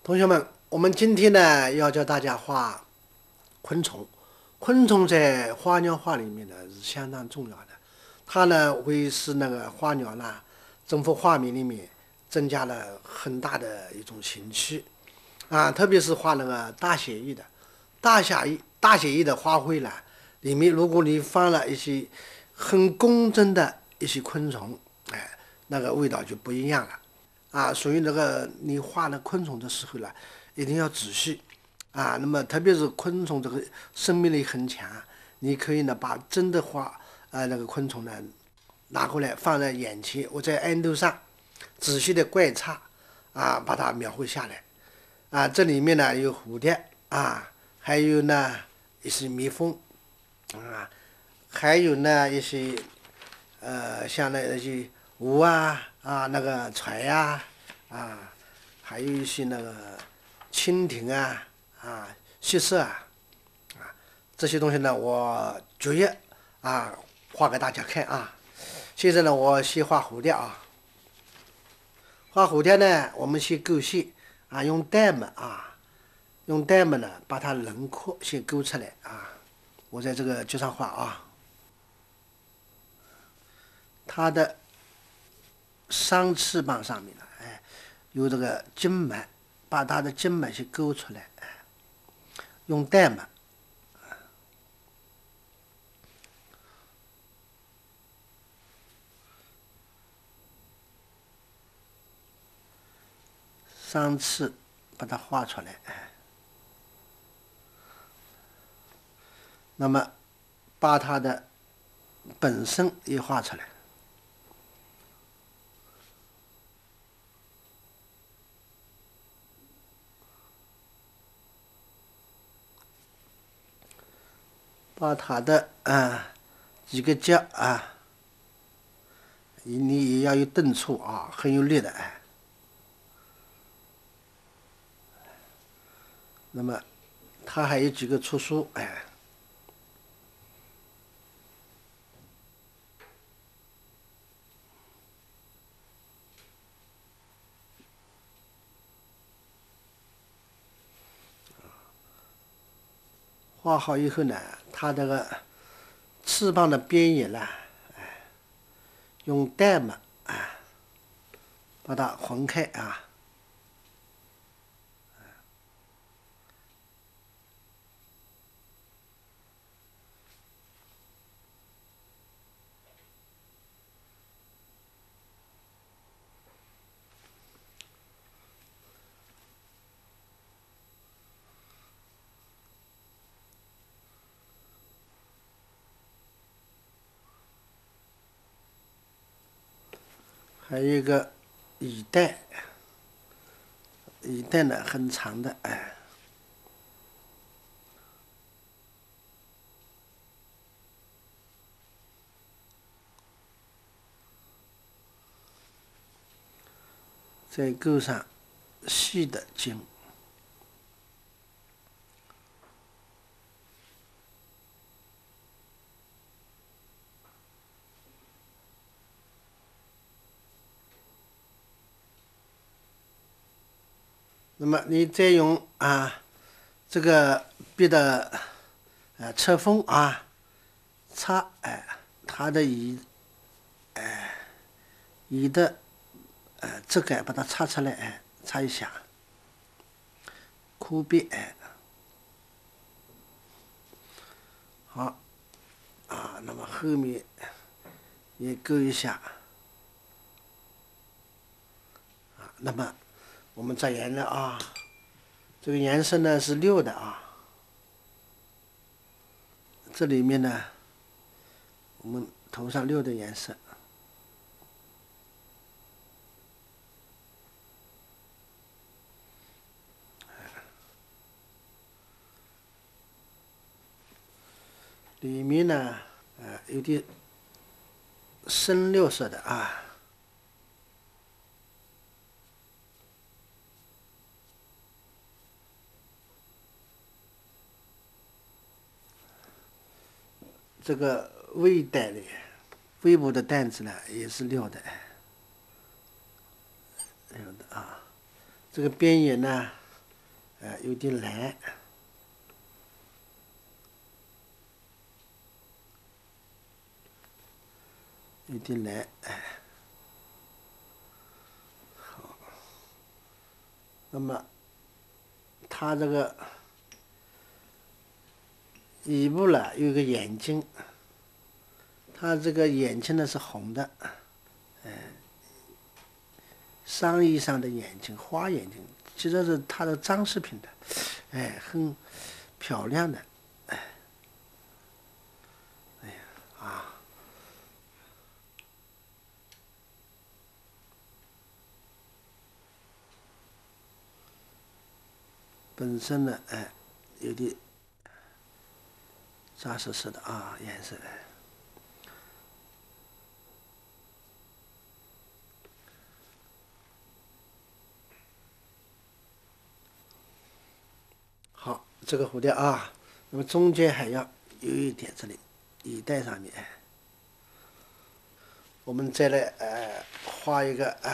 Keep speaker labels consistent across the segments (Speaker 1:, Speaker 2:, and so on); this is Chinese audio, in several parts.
Speaker 1: 同学们，我们今天呢要教大家画昆虫。昆虫在花鸟画里面呢是相当重要的，它呢会使那个花鸟呢整幅画面里面增加了很大的一种情趣啊，特别是画那个大写意的大写意的花卉呢，里面如果你放了一些很工整的一些昆虫，那个味道就不一样了。所以那个你画那昆虫的时候呢，一定要仔细那么特别是昆虫这个生命力很强，你可以呢把真的画那个昆虫呢拿过来放在眼前，我在案头上仔细的观察把它描绘下来这里面呢有蝴蝶还有呢一些蜜蜂还有呢一些像那些吴那个船还有一些那个蜻蜓蟋蟀这些东西呢，我逐一画给大家看现在呢，我先画蝴蝶画蝴蝶呢，我们先勾线用淡墨呢把它轮廓先勾出来我在这个纸上画它的上翅膀上面呢，有这个筋膜，把它的筋膜先勾出来，用淡墨。上翅把它画出来，那么把它的本身也画出来。把它的几个角你也要有顿触很有力的那么它还有几个触须画好以后呢，它这个翅膀的边缘呢，用淡墨把它横开还有一个羽带，羽带呢很长的再勾上细的筋。那么你再用这个笔的侧锋擦它的羽的质感把它擦出来擦一下，枯边好那么后面也勾一下那么我们再颜料这个颜色呢是6的这里面呢我们涂上6的颜色。里面呢有点深绿色的这个尾带的尾部的带子呢也是绿的这个边缘呢有点蓝，有点蓝，好。那么它这个尾部呢有一个眼睛，它这个眼睛呢是红的，上衣上的眼睛，花眼睛，其实是它的装饰品的，很漂亮的，本身呢，有点扎实实的啊，颜色，好，这个蝴蝶啊，那么中间还要有一点这里羽带上面，我们再来画一个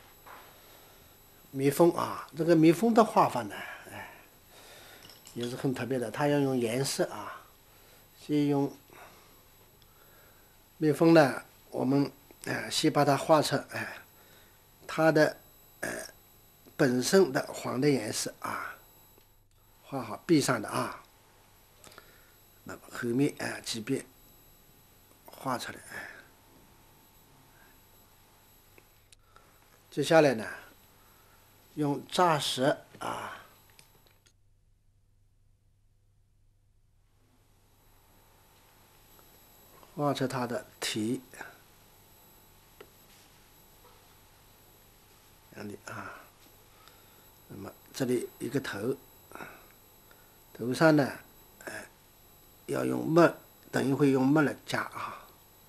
Speaker 1: 蜜蜂啊，这个蜜蜂的画法呢，也是很特别的，它要用颜色啊，先用蜜蜂呢，我们先把它画成它的本身的黄的颜色啊，画好壁上的啊，那么后面几遍画出来，接下来呢，用扎实啊，画出它的体，这样的啊。那么这里一个头，头上呢，要用墨，等一会用墨来加啊。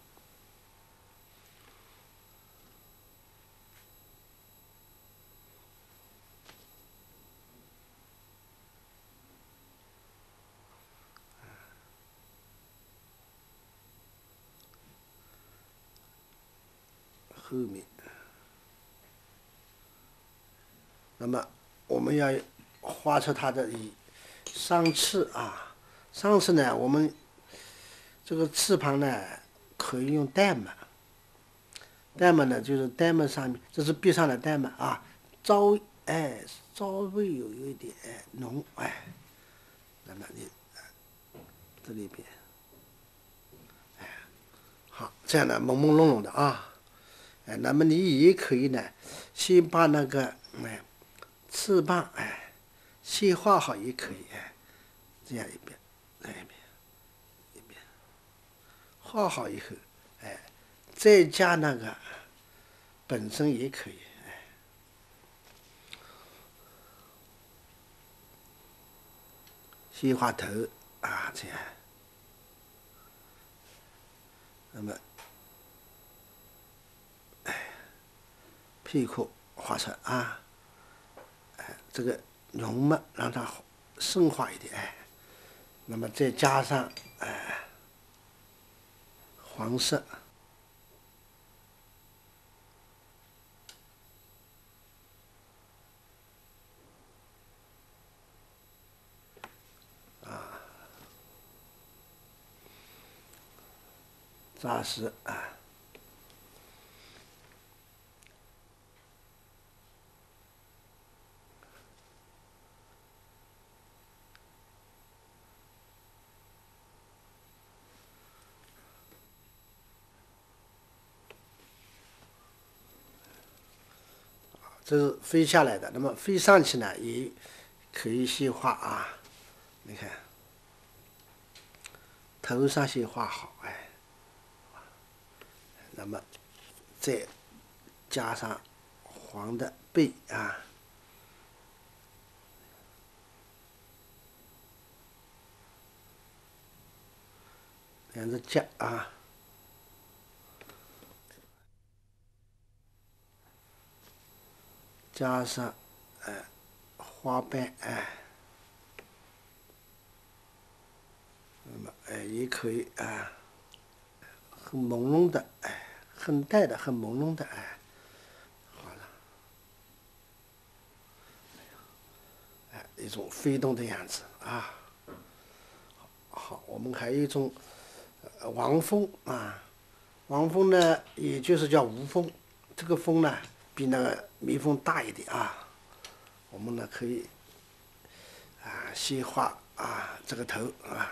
Speaker 1: 后面，那么我们要画出它的上翅啊，上翅呢，我们这个翅膀呢可以用玳瑁，玳瑁呢就是玳瑁上面，这是壁上的玳瑁啊，稍微有一点浓那么你这里边，好，这样的朦朦胧胧的啊。那么你也可以呢，先把那个翅膀先画好也可以这样一边，一边画好以后，再加那个本身也可以，先画头啊这样，那么屁股画出啊，这个浓墨让它深化一点，那么再加上黄色扎实这是飞下来的，那么飞上去呢，也可以先画啊，你看头上先画好，那么再加上黄的背啊，两只脚啊，加上花瓣那么也可以很朦胧的很淡的很朦胧的好了，也一种飞动的样子啊。好，我们还有一种王蜂啊，王蜂呢，也就是叫无蜂，这个蜂呢比那个蜜蜂大一点啊。我们呢可以先画这个头啊。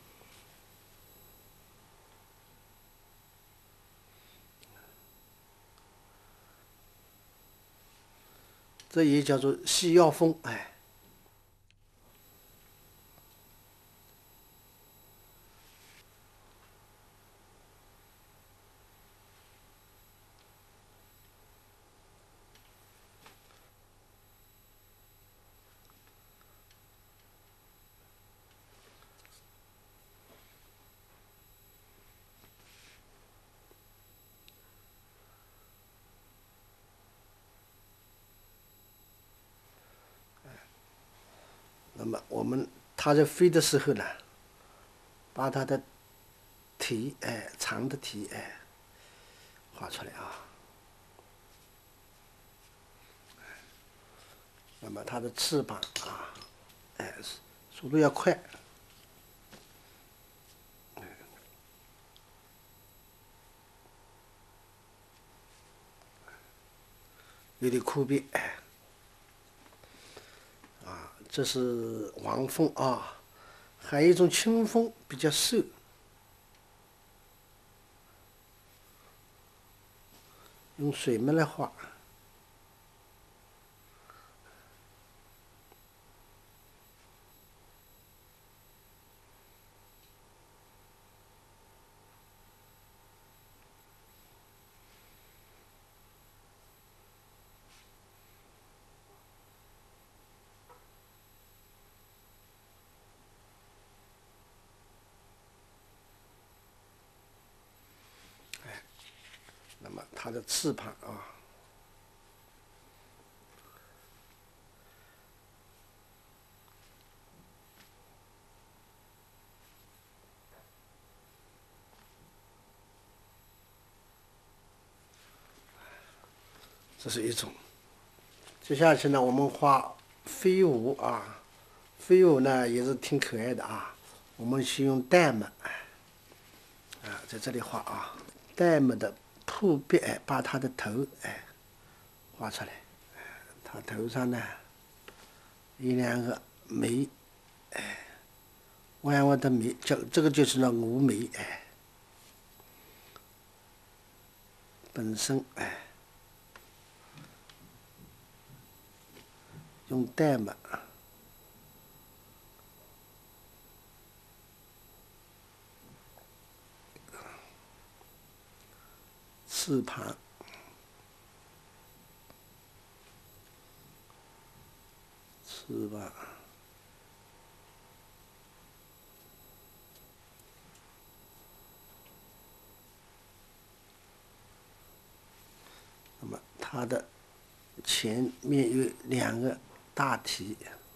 Speaker 1: 这也叫做细腰蜂，哎。那么它在飞的时候呢，把它的体，长的体，画出来啊。那么它的翅膀速度要快，有点枯扁，这是王蜂啊。还有一种青蜂比较瘦，用水墨来画。那么它的翅膀啊，这是一种。接下去呢，我们画飞蛾啊。飞蛾呢也是挺可爱的啊。我们先用淡墨在这里画啊，淡墨的铺边，把它的头画出来。它头上呢有两个眉，弯弯的眉，这个就是那蛾眉，本身用淡墨。翅膀，翅膀，那么它的前面有两个大蹄，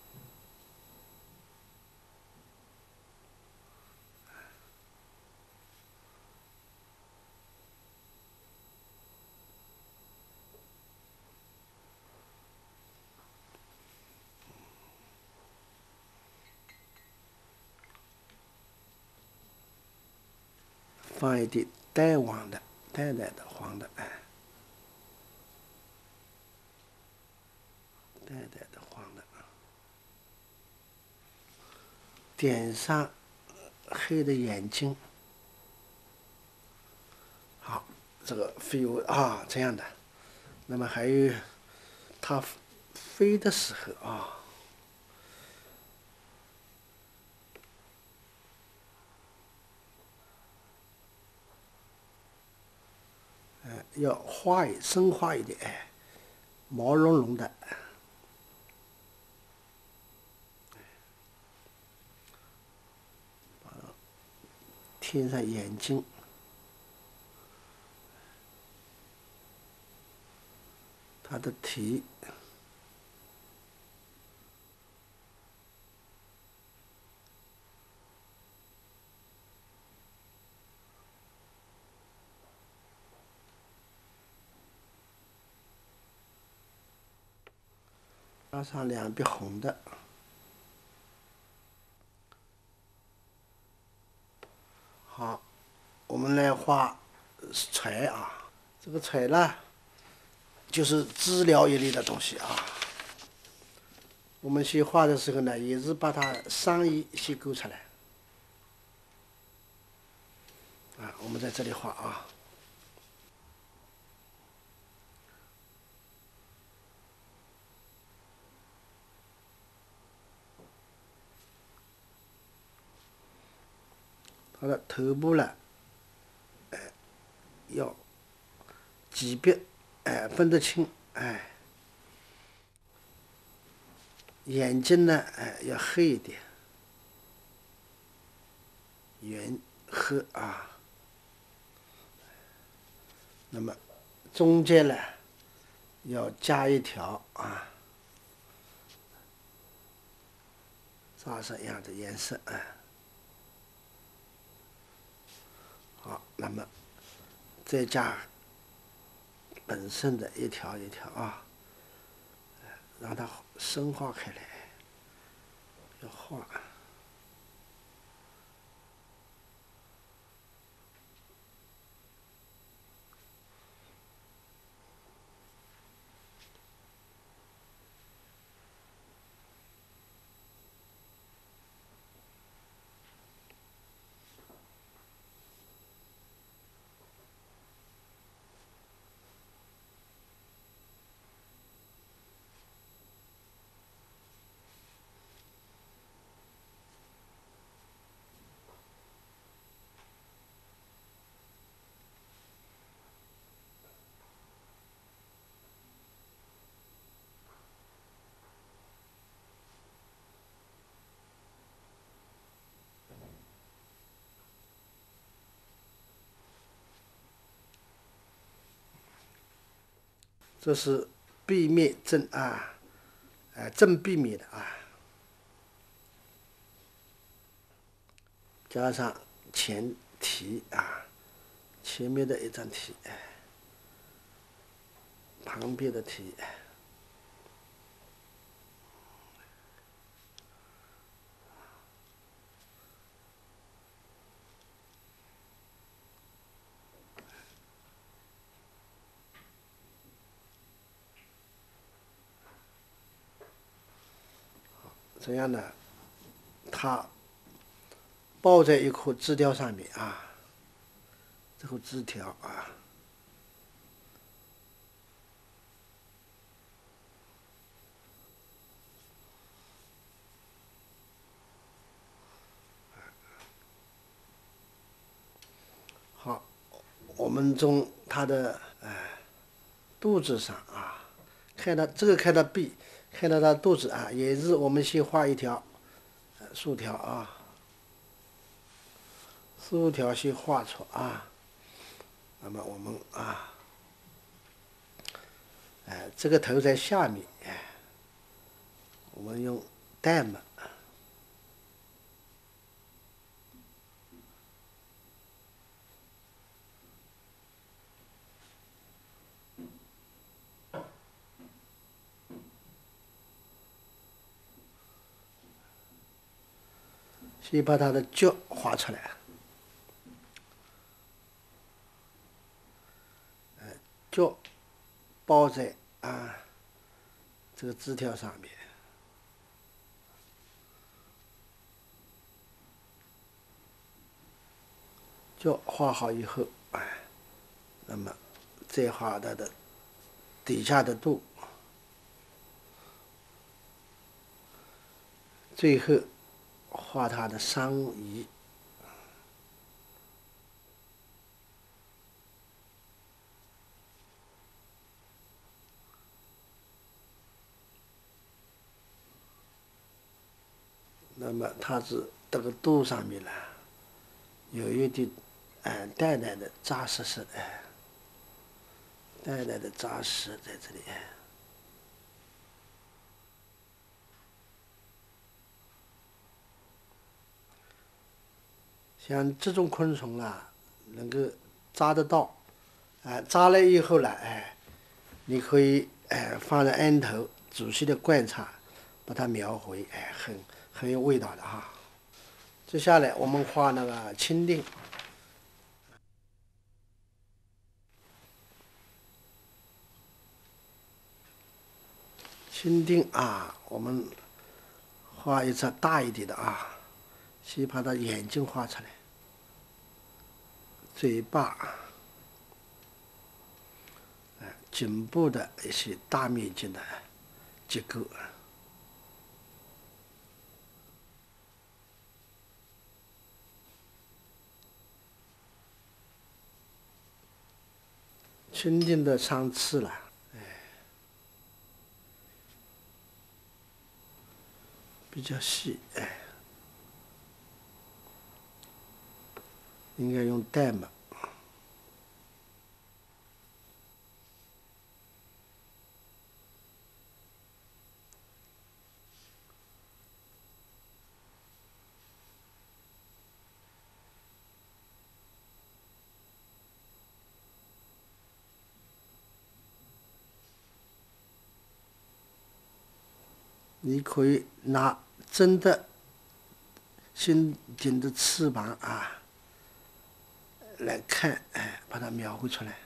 Speaker 1: 放一点淡黄的、淡淡的黄的，淡淡的黄的，点上黑的眼睛。好，这个飞蛾这样的。那么还有它飞的时候要深画一点，毛茸茸的，贴上眼睛，它的蹄，加上两笔红的。 我们来画财啊。这个财呢，就是治疗一类的东西啊。我们先画的时候呢，也是把它上意先勾出来啊。我们在这里画啊。它的头部呢，要级别，分得清，眼睛呢，要黑一点，圆黑啊。那么中间呢，要加一条啊，扎上一样的颜色，好，那么再加本身的一条一条啊，让它深化开来，要画。这是背面正啊，正背面的啊，加上前提啊，前面的一张题，旁边的题，这样呢，它抱在一棵枝条上面啊，这棵枝条啊。好，我们从它的肚子上啊，看到这个看到背，看到它肚子啊，也是我们先画一条竖条啊，竖条先画出啊。那么我们啊，这个头在下面，我们用淡墨。先把它的脚画出来，脚包在这个枝条上面，脚画好以后，那么再画它的底下的肚，最后画它的上衣。那么它是这个肚上面呢，有一点淡淡的扎实色，淡淡的扎实在这里。像这种昆虫啊，能够扎得到，扎了以后呢，你可以放在案头仔细的观察，把它描绘，很有味道的哈。接下来我们画那个蜻蜓。 心定啊，我们画一只大一点的啊，先把它眼睛画出来，嘴巴，颈部的一些大面积的结构。轻轻的上刺了，比较细，应该用淡墨。你可以拿真的心定的翅膀啊来看，把它描绘出来。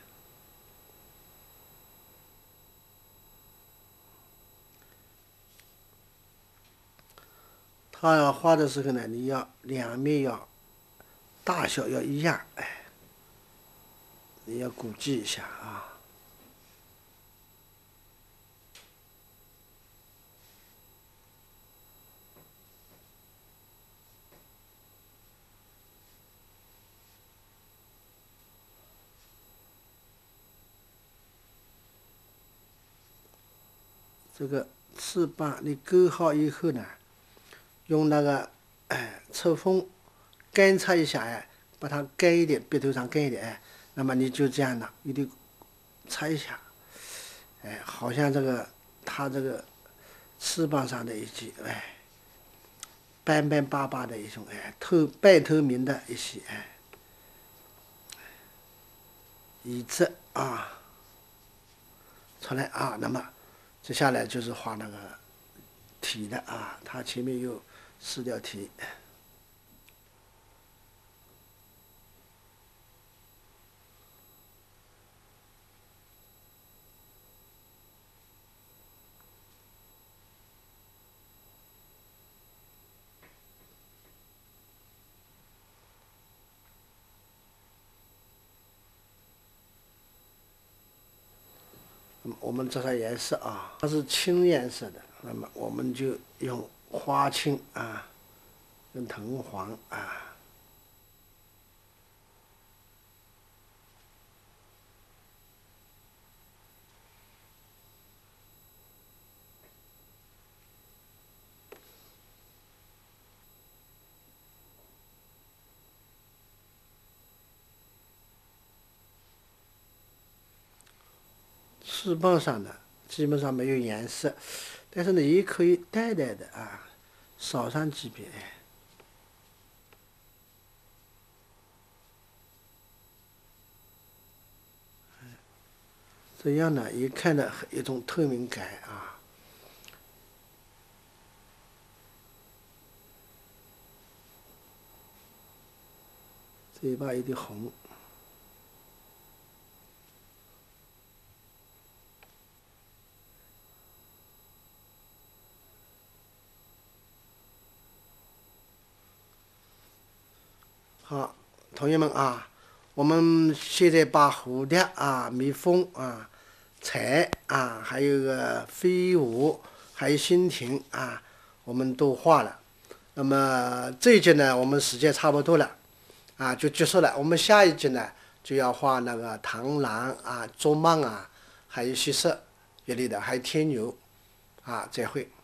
Speaker 1: 它要画的时候呢，你要两面要大小要一样，你要估计一下啊。这个翅膀你勾好以后呢，用那个抽风干擦一下，把它干一点，鼻头上干一点，那么你就这样的，一定擦一下，好像它这个翅膀上的一些斑斑巴巴的一种半透明的一些椅子啊出来啊，那么接下来就是画那个体的啊，它前面有4条体。我们这个颜色啊，它是青颜色的，那么我们就用花青啊，跟藤黄啊。翅膀上的基本上没有颜色，但是呢，也可以淡淡的啊，扫上几遍，这样呢，也看到一种透明感啊。嘴巴有点红。好，同学们啊，我们现在把蝴蝶啊、蜜蜂啊、蝉啊，还有个飞蛾，还有蜻蜓啊，我们都画了。那么这一节呢，我们时间差不多了，就结束了。我们下一节呢，就要画那个螳螂啊、啄蟒啊，还有蟋蟀一类的，还有天牛再会。